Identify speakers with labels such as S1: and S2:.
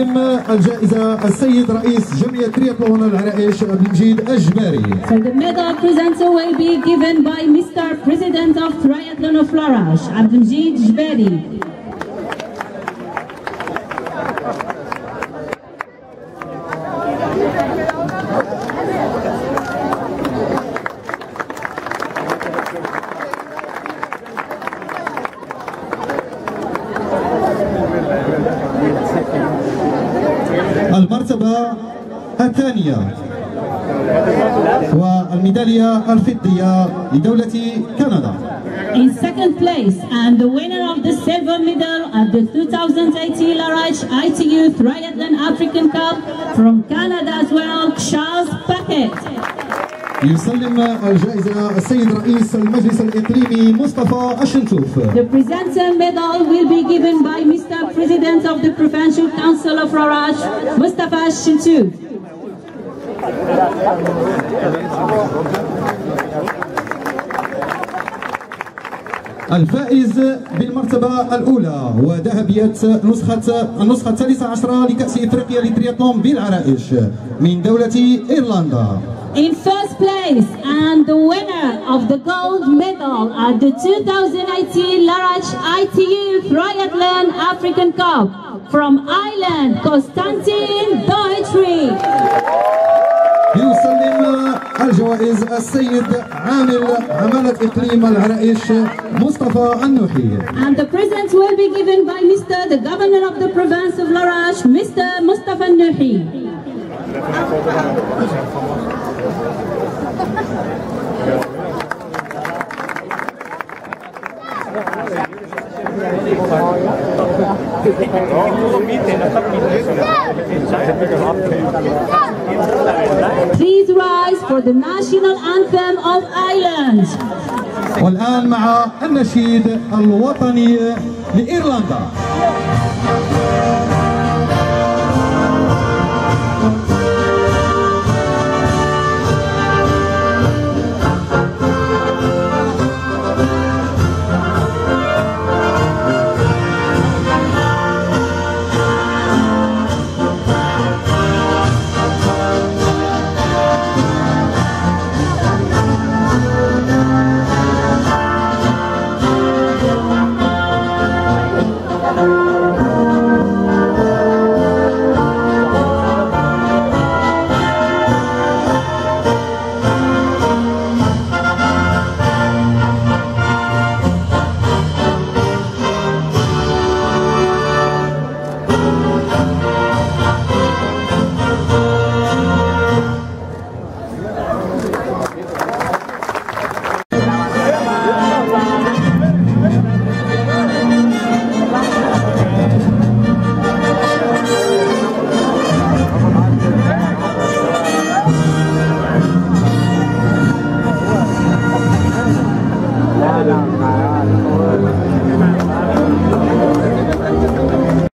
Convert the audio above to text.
S1: يسلم الجائزة السيد رئيس جمعية ترياثلون العرائش عبد المجيد الجباري.
S2: So the medal presenter will be given by Mr. President of Triathlon of Larash, عبد المجيد الجباري.
S1: المرتبة الثانية والميدالية الفضية لدولة كندا.
S2: In second place and the winner of the silver medal at the 2018 Larash ITU Triathlon African Cup from Canada as well, Charles Paquet.
S1: يسلم الجائزة السيد رئيس المجلس الإقليمي مصطفى الشنتوف.
S2: The presenter medal will be given by Mr. President of the Provincial Council of Larash, Mustafa Shintouf.
S1: الفائز بالمرتبة الأولى وذهبية النسخة الثالثة عشرة لكأس إفريقيا للترياثلون بالعرائش من دولة إيرلندا.
S2: In first place and the winner of the gold medal at the 2018 Larash ITU Triathlon African Cup from Ireland, Konstantin Deutschrich.
S1: يسلم الجوائز السيد عامل عمالة إقليم العرائش مصطفى النوحي.
S2: And the presents will be given by Mr. the Governor of the Province of Larash, Mr. Mustafa Nuhi. Please rise for the national anthem of Ireland.
S1: والآن مع النشيد الوطني لإيرلندا.